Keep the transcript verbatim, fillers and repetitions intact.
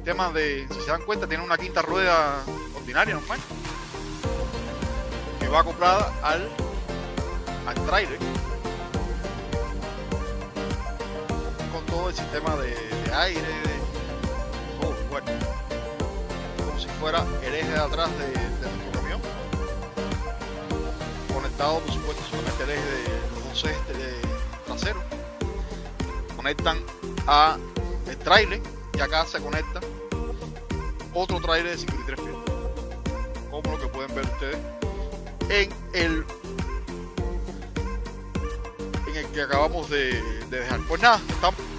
sistema de, si se dan cuenta, tiene una quinta rueda ordinaria normal que va acoplada al, al trailer con todo el sistema de, de aire, de todo igual, como si fuera el eje de atrás de, de nuestro camión, conectado por supuesto solamente el eje de los dos ejes de trasero, conectan a el trailer y acá se conecta otro trailer de cincuenta y tres pies, como lo que pueden ver ustedes en el en el que acabamos de, de dejar. Pues nada, estamos